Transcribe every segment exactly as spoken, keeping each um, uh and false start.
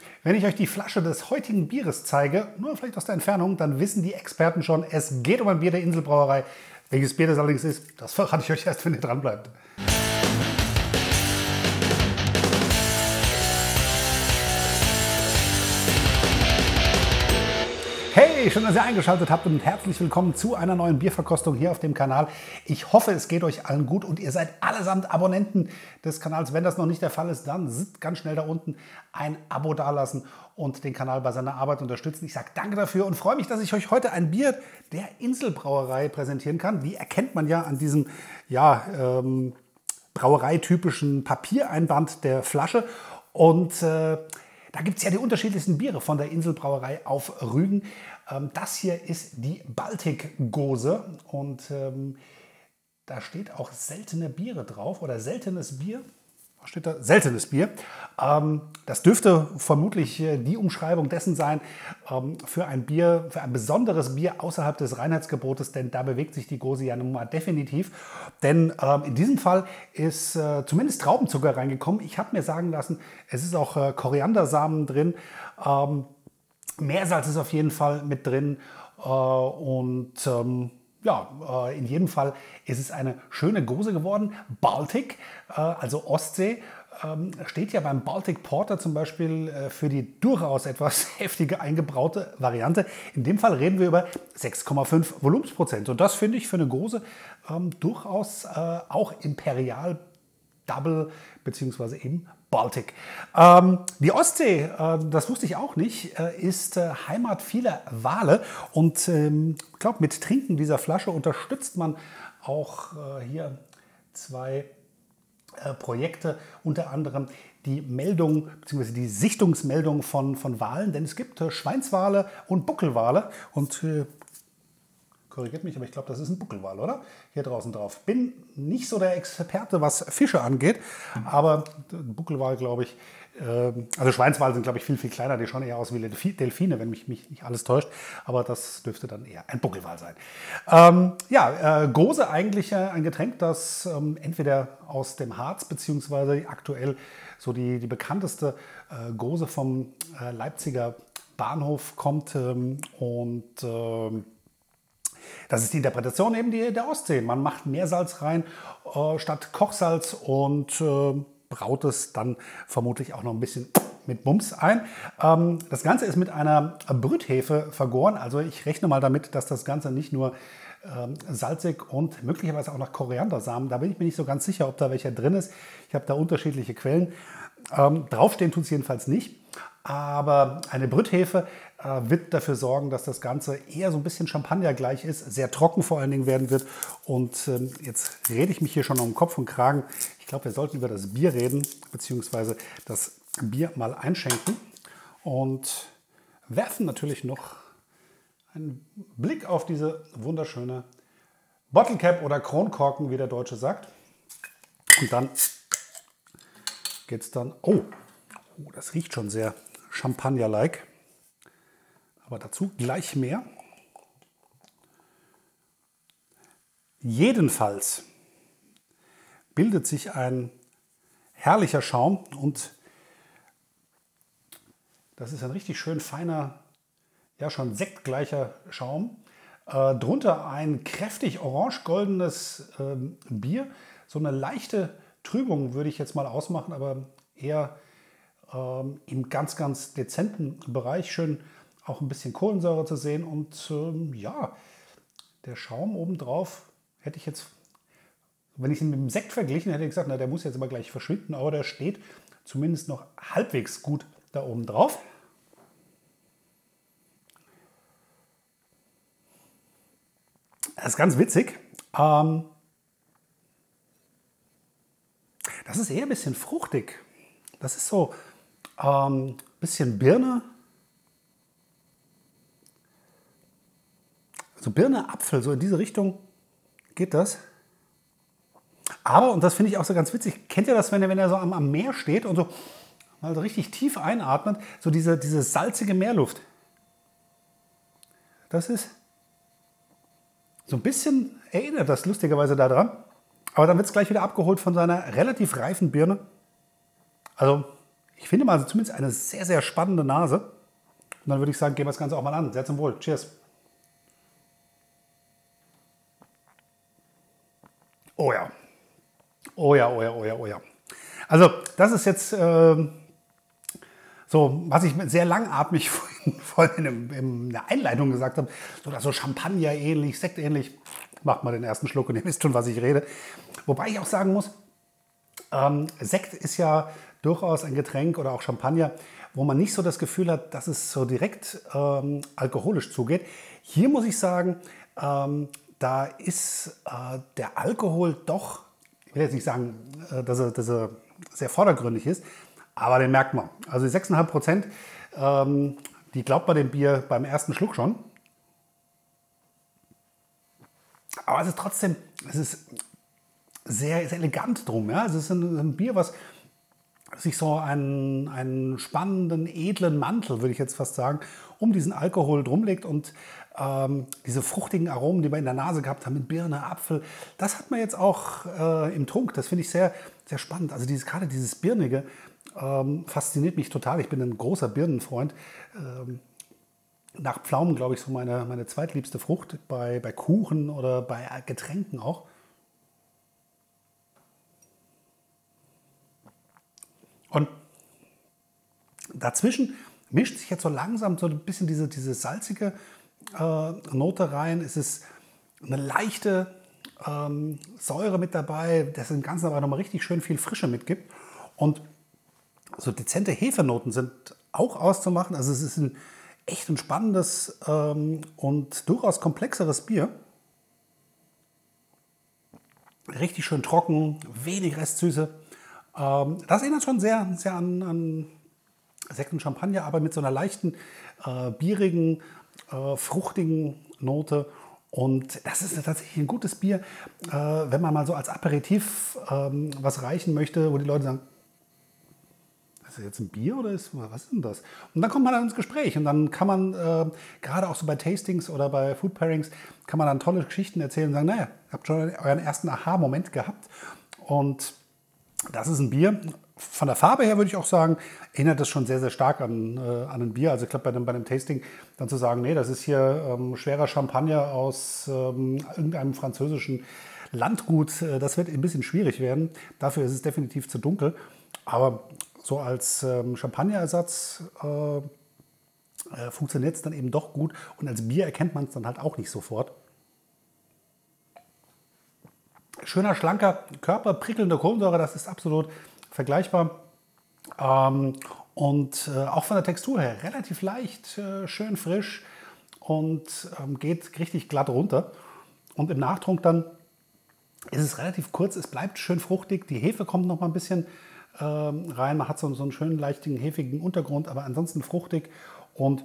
Wenn ich euch die Flasche des heutigen Bieres zeige, nur vielleicht aus der Entfernung, dann wissen die Experten schon, es geht um ein Bier der Inselbrauerei. Welches Bier das allerdings ist, das verrate ich euch erst, wenn ihr dran bleibt. Hey, schön, dass ihr eingeschaltet habt und herzlich willkommen zu einer neuen Bierverkostung hier auf dem Kanal. Ich hoffe, es geht euch allen gut und ihr seid allesamt Abonnenten des Kanals. Wenn das noch nicht der Fall ist, dann ganz schnell da unten ein Abo dalassen und den Kanal bei seiner Arbeit unterstützen. Ich sage danke dafür und freue mich, dass ich euch heute ein Bier der Inselbrauerei präsentieren kann. Die erkennt man ja an diesem ja, ähm, brauereitypischen Papiereinband der Flasche. Und äh, da gibt es ja die unterschiedlichsten Biere von der Inselbrauerei auf Rügen. Ähm, das hier ist die Baltic Gose und ähm, da steht auch seltene Biere drauf oder seltenes Bier. Was steht da? Seltenes Bier. Ähm, das dürfte vermutlich äh, die Umschreibung dessen sein ähm, für ein Bier, für ein besonderes Bier außerhalb des Reinheitsgebotes, denn da bewegt sich die Gose ja nun mal definitiv. Denn ähm, in diesem Fall ist äh, zumindest Traubenzucker reingekommen. Ich habe mir sagen lassen, es ist auch äh, Koriandersamen drin. Ähm, Meersalz ist auf jeden Fall mit drin äh, und ähm, ja, in jedem Fall ist es eine schöne Gose geworden. Baltic, also Ostsee, steht ja beim Baltic Porter zum Beispiel für die durchaus etwas heftige eingebraute Variante. In dem Fall reden wir über sechs Komma fünf Volumensprozent. Und das finde ich für eine Gose ähm, durchaus äh, auch Imperial Double bzw. eben Baltic. Ähm, die Ostsee, äh, das wusste ich auch nicht, äh, ist äh, Heimat vieler Wale. Und ich ähm, glaube, mit Trinken dieser Flasche unterstützt man auch äh, hier zwei äh, Projekte, unter anderem die Meldung bzw. die Sichtungsmeldung von, von Walen. Denn es gibt äh, Schweinswale und Buckelwale. Und äh, korrigiert mich, aber ich glaube, das ist ein Buckelwal, oder? Hier draußen drauf. Bin nicht so der Experte, was Fische angeht, aber Buckelwal, glaube ich, äh, also Schweinswale sind, glaube ich, viel, viel kleiner. Die schauen eher aus wie Delfine, wenn mich, mich nicht alles täuscht. Aber das dürfte dann eher ein Buckelwal sein. Ähm, ja, äh, Gose eigentlich äh, ein Getränk, das ähm, entweder aus dem Harz, beziehungsweise aktuell so die, die bekannteste äh, Gose vom äh, Leipziger Bahnhof kommt ähm, und ähm, das ist die Interpretation eben die, der Ostsee. Man macht Meersalz rein äh, statt Kochsalz und äh, braut es dann vermutlich auch noch ein bisschen mit Bums ein. Ähm, das Ganze ist mit einer Brüthefe vergoren. Also ich rechne mal damit, dass das Ganze nicht nur ähm, salzig und möglicherweise auch nach Koriandersamen, da bin ich mir nicht so ganz sicher, ob da welcher drin ist. Ich habe da unterschiedliche Quellen. Ähm, draufstehen tut es jedenfalls nicht. Aber eine Brüthefe äh, wird dafür sorgen, dass das Ganze eher so ein bisschen Champagner-gleich ist, sehr trocken vor allen Dingen werden wird. Und ähm, jetzt rede ich mich hier schon um Kopf und Kragen. Ich glaube, wir sollten über das Bier reden, beziehungsweise das Bier mal einschenken. Und werfen natürlich noch einen Blick auf diese wunderschöne Bottle Cap oder Kronkorken, wie der Deutsche sagt. Und dann geht es dann... Oh, oh, das riecht schon sehr Champagner-like. Aber dazu gleich mehr. Jedenfalls bildet sich ein herrlicher Schaum und das ist ein richtig schön feiner, ja schon sektgleicher Schaum. Äh, drunter ein kräftig orange-goldenes äh, Bier. So eine leichte Trübung würde ich jetzt mal ausmachen, aber eher ähm, im ganz, ganz dezenten Bereich. Schön auch ein bisschen Kohlensäure zu sehen und ähm, ja, der Schaum obendrauf hätte ich jetzt, wenn ich ihn mit dem Sekt verglichen hätte, ich gesagt, na, der muss jetzt aber gleich verschwinden, aber der steht zumindest noch halbwegs gut da oben drauf. Das ist ganz witzig. Ähm, das ist eher ein bisschen fruchtig. Das ist so ein ähm, bisschen Birne. So Birne, Apfel, so in diese Richtung geht das. Aber, und das finde ich auch so ganz witzig, kennt ihr das, wenn er, wenn er so am, am Meer steht und so mal so richtig tief einatmet, so diese, diese salzige Meerluft. Das ist so ein bisschen, erinnert das lustigerweise daran, aber dann wird es gleich wieder abgeholt von seiner relativ reifen Birne. Also Ich finde mal also zumindest eine sehr, sehr spannende Nase. Und dann würde ich sagen, gehen wir das Ganze auch mal an. Sehr zum Wohl. Cheers. Oh ja. Oh ja, oh ja, oh ja, oh ja. Also das ist jetzt äh, so, was ich sehr langatmig vorhin, vorhin in, in der Einleitung gesagt habe. So, so Champagner ähnlich, Sekt ähnlich. Macht mal den ersten Schluck und ihr wisst schon, was ich rede. Wobei ich auch sagen muss, ähm, Sekt ist ja durchaus ein Getränk oder auch Champagner, wo man nicht so das Gefühl hat, dass es so direkt ähm, alkoholisch zugeht. Hier muss ich sagen, ähm, da ist äh, der Alkohol doch, ich will jetzt nicht sagen, äh, dass, er, dass er sehr vordergründig ist, aber den merkt man. Also die sechs Komma fünf Prozent, ähm, die glaubt man dem Bier beim ersten Schluck schon. Aber es ist trotzdem, es ist sehr, sehr elegant drum. Ja? Es ist ein, ein Bier, was sich so einen, einen spannenden, edlen Mantel, würde ich jetzt fast sagen, um diesen Alkohol drumlegt und ähm, diese fruchtigen Aromen, die wir in der Nase gehabt haben, mit Birne, Apfel, das hat man jetzt auch äh, im Trunk. Das finde ich sehr, sehr spannend. Also dieses, gerade dieses Birnige ähm, fasziniert mich total. Ich bin ein großer Birnenfreund. Ähm, Nach Pflaumen, glaube ich, so meine, meine zweitliebste Frucht, bei, bei Kuchen oder bei Getränken auch. Und dazwischen mischt sich jetzt so langsam so ein bisschen diese, diese salzige äh, Note rein. Es ist eine leichte ähm, Säure mit dabei, das im Ganzen aber nochmal richtig schön viel Frische mitgibt. Und so dezente Hefenoten sind auch auszumachen. Also es ist ein echt ein spannendes ähm, und durchaus komplexeres Bier. Richtig schön trocken, wenig Restsüße. Ähm, das erinnert schon sehr, sehr an, an Sekt und Champagner, aber mit so einer leichten, äh, bierigen, äh, fruchtigen Note. Und das ist tatsächlich ein gutes Bier, äh, wenn man mal so als Aperitif ähm, was reichen möchte, wo die Leute sagen, ist das jetzt ein Bier oder ist, was ist denn das? Und dann kommt man dann ins Gespräch und dann kann man, äh, gerade auch so bei Tastings oder bei Food Pairings, kann man dann tolle Geschichten erzählen und sagen, naja, ihr habt schon euren ersten Aha-Moment gehabt. Und das ist ein Bier. Von der Farbe her würde ich auch sagen, erinnert das schon sehr, sehr stark an, äh, an ein Bier. Also ich glaube, bei dem, bei dem Tasting dann zu sagen, nee, das ist hier ähm, schwerer Champagner aus ähm, irgendeinem französischen Landgut, äh, das wird ein bisschen schwierig werden. Dafür ist es definitiv zu dunkel. Aber so als ähm, Champagnerersatz äh, äh, funktioniert es dann eben doch gut. Und als Bier erkennt man es dann halt auch nicht sofort. Schöner, schlanker Körper, prickelnde Kohlensäure, das ist absolut vergleichbar. Ähm, und äh, auch von der Textur her relativ leicht, äh, schön frisch und ähm, geht richtig glatt runter. Und im Nachtrunk dann ist es relativ kurz, es bleibt schön fruchtig, die Hefe kommt noch mal ein bisschen ähm, rein. Man hat so, so einen schönen, leichten, hefigen Untergrund, aber ansonsten fruchtig und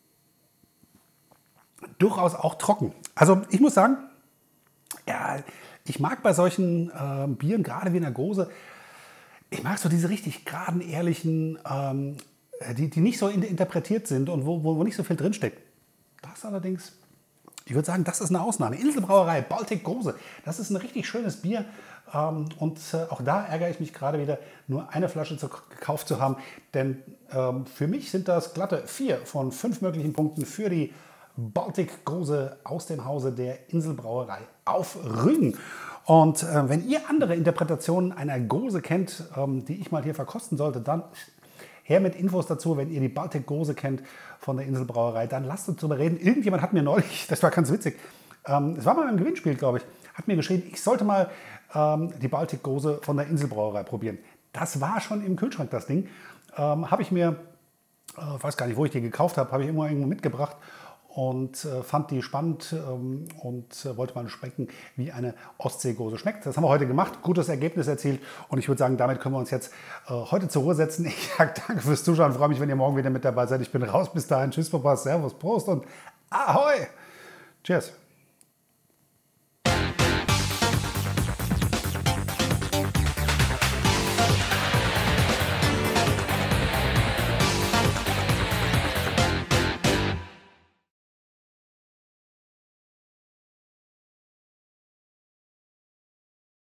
durchaus auch trocken. Also ich muss sagen, ja, ich mag bei solchen äh, Bieren, gerade wie in der Gose, ich mag so diese richtig geraden, ehrlichen, ähm, die, die nicht so in, interpretiert sind und wo, wo, wo nicht so viel drinsteckt. Das allerdings, ich würde sagen, das ist eine Ausnahme. Inselbrauerei, Baltic Gose, das ist ein richtig schönes Bier. Ähm, und äh, auch da ärgere ich mich gerade wieder, nur eine Flasche zu, gekauft zu haben. Denn ähm, für mich sind das glatte vier von fünf möglichen Punkten für die Baltic Gose aus dem Hause der Inselbrauerei auf Rügen. Und äh, wenn ihr andere Interpretationen einer Gose kennt, ähm, die ich mal hier verkosten sollte, dann her mit Infos dazu. Wenn ihr die Baltic Gose kennt von der Inselbrauerei, dann lasst uns drüber reden. Irgendjemand hat mir neulich, das war ganz witzig, ähm, es war mal im Gewinnspiel, glaube ich, hat mir geschrieben, ich sollte mal ähm, die Baltic Gose von der Inselbrauerei probieren. Das war schon im Kühlschrank, das Ding. Ähm, habe ich mir, äh, weiß gar nicht, wo ich die gekauft habe, habe ich immer irgendwo mitgebracht. Und äh, fand die spannend ähm, und äh, wollte mal schmecken, wie eine Ostseegose schmeckt. Das haben wir heute gemacht, gutes Ergebnis erzielt und ich würde sagen, damit können wir uns jetzt äh, heute zur Ruhe setzen. Ich sage danke fürs Zuschauen, freue mich, wenn ihr morgen wieder mit dabei seid. Ich bin raus, bis dahin, tschüss, Papa, servus, Prost und Ahoi! Cheers!